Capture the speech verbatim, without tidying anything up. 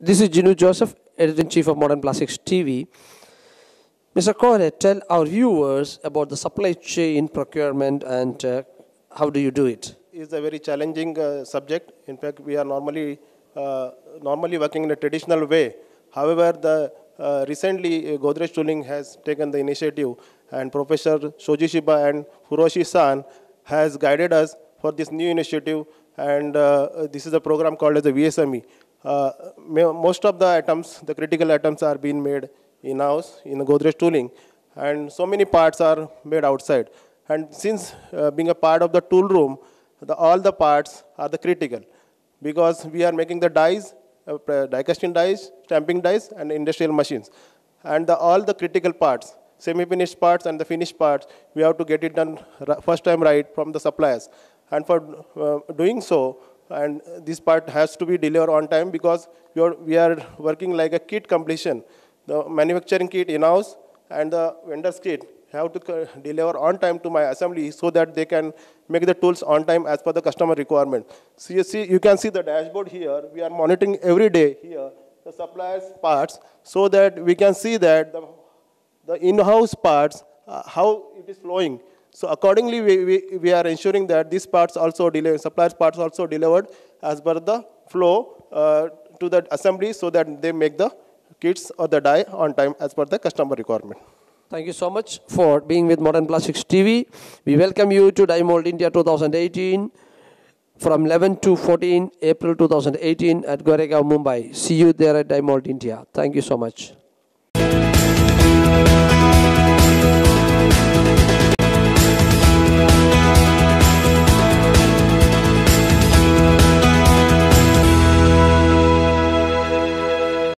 This is Jinu Joseph, Editor-in-Chief of Modern Plastics T V. Mister Kore, tell our viewers about the supply chain procurement and uh, how do you do it? It's a very challenging uh, subject. In fact, we are normally uh, normally working in a traditional way. However, the uh, recently uh, Godrej Tooling has taken the initiative, and Professor Shoji Shiba and Furoshi-san has guided us for this new initiative. And uh, this is a program called as the V S M E. Uh, most of the items, the critical items, are being made in-house in Godrej Tooling, and so many parts are made outside. And since uh, being a part of the tool room, the, all the parts are the critical, because we are making the dies, uh, die casting dies, stamping dies, and industrial machines. And the, all the critical parts, semi-finished parts and the finished parts, we have to get it done first time right from the suppliers. And for uh, doing so, and this part has to be delivered on time, because we are, we are working like a kit completion. The manufacturing kit in-house and the vendor's kit have to deliver on time to my assembly, so that they can make the tools on time as per the customer requirement. So you see, you can see the dashboard here. We are monitoring every day here the suppliers' parts, so that we can see that the, the in-house parts, uh, how it is flowing. So accordingly, we, we, we are ensuring that these parts also delivered, suppliers' parts also delivered as per the flow uh, to the assembly, so that they make the kits or the die on time as per the customer requirement. Thank you so much for being with Modern Plastics T V. We welcome you to Die Mold India two thousand eighteen from eleven to fourteen April two thousand eighteen at Goregaon, Mumbai. See you there at Die Mold India. Thank you so much.